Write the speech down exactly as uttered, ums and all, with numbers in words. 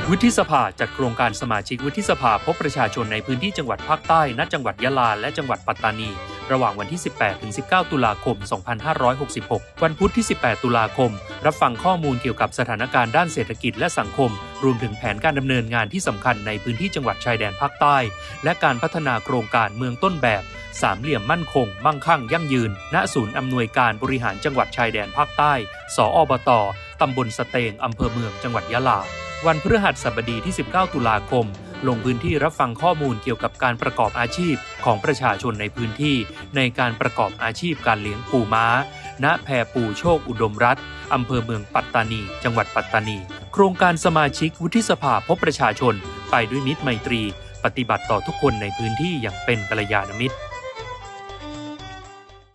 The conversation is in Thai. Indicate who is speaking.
Speaker 1: วุฒิสภาจัดโครงการสมาชิกวุฒิสภาพบประชาชนในพื้นที่จังหวัดภาคใต้ณจังหวัดยะลาและจังหวัดปัตตานีระหว่างวันที่ สิบแปดถึงสิบเก้า ตุลาคม สองพันห้าร้อยหกสิบหก วันพุธที่ สิบแปด ตุลาคมรับฟังข้อมูลเกี่ยวกับสถานการณ์ด้านเศรษฐกิจและสังคมรวมถึงแผนการดำเนินงานที่สำคัญในพื้นที่จังหวัดชายแดนภาคใต้และการพัฒนาโครงการเมืองต้นแบบสามเหลี่ยมมั่นคงมั่งคั่งยั่งยืนณศูนย์อำนวยการบริหารจังหวัดชายแดนภาคใต้สอบต.ตำบลสเตงอำเภอเมืองจังหวัดยะลาวันพฤหัสบดีที่ สิบเก้า ตุลาคมลงพื้นที่รับฟังข้อมูลเกี่ยวกับการประกอบอาชีพของประชาชนในพื้นที่ในการประกอบอาชีพการเลี้ยงปูม้าณแพปูโชคอุดมรัตน์อำเภอเมืองปัตตานีจังหวัดปัตตานีโครงการสมาชิกวุฒิสภาพบประชาชนไปด้วยมิตรไมตรีปฏิบัติต่อทุกคนในพื้นที่อย่างเป็นกัลยาณมิตร